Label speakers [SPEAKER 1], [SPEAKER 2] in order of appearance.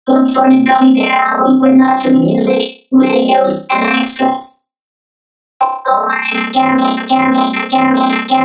[SPEAKER 1] Look for the gummy bear album with lots of music, videos, and extras. Go find a camera,